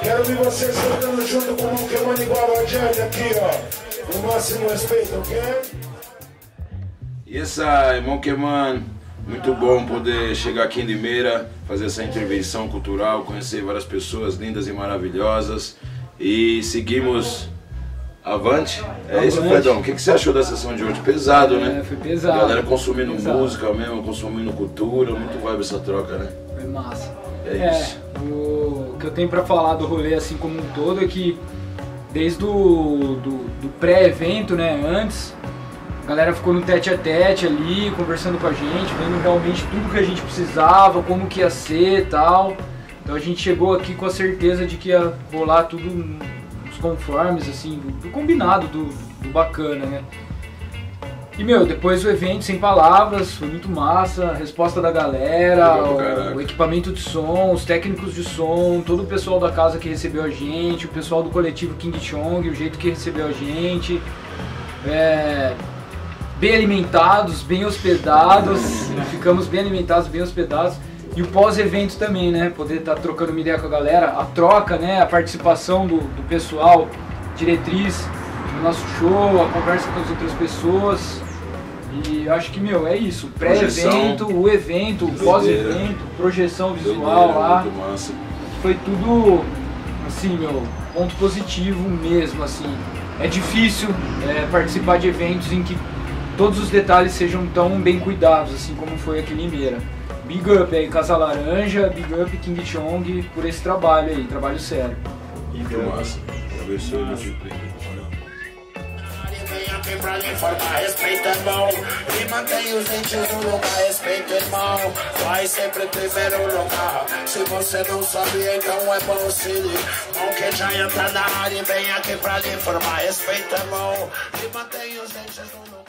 Quero ver vocês cantando junto com o Monkey Man igual a Jane aqui, ó. No máximo respeito, ok? Yes, I, Monkey Man. Muito bom poder chegar aqui em Limeira, fazer essa intervenção cultural, conhecer várias pessoas lindas e maravilhosas. E seguimos avante. É isso, Fredão. O que você achou da sessão de hoje? Pesado, né? Foi pesado. A galera consumindo música mesmo, consumindo cultura, muito vibe essa troca, né? Foi massa. É isso. O que eu tenho pra falar do rolê assim como um todo é que desde do pré-evento, né, antes, a galera ficou no tete-a-tete ali, conversando com a gente, vendo realmente tudo que a gente precisava, como que ia ser e tal. Então a gente chegou aqui com a certeza de que ia rolar tudo nos conformes, assim, do combinado, do bacana, né? E, meu, depois do evento, sem palavras, foi muito massa, a resposta da galera, o equipamento de som, os técnicos de som, todo o pessoal da casa que recebeu a gente, o pessoal do coletivo King Chong, o jeito que recebeu a gente. Bem alimentados, bem hospedados, ficamos bem alimentados, bem hospedados. E o pós-evento também, né? Poder estar trocando uma ideia com a galera, a troca, né? A participação do pessoal, diretriz do nosso show, a conversa com as outras pessoas. E acho que, meu, é isso. Pré-evento, o evento, o pós-evento, projeção visual lá. Foi tudo, assim, meu, ponto positivo mesmo, assim. É difícil participar de eventos em que todos os detalhes sejam tão bem cuidados, assim como foi aqui em Limeira. Big up aí, Casa Laranja, big up King Chong por esse trabalho aí, trabalho sério. Muito massa. Abençoe e surpreenda. Aqui pra lhe informar, respeito é bom. E mantém os índios no lugar, respeito, irmão. Vai sempre em primeiro lugar. Se você não sabe, então é bom se ligar. Monkey Giant tá na área e vem aqui pra lhe informar, respeito é bom. E mantém os índios no lugar.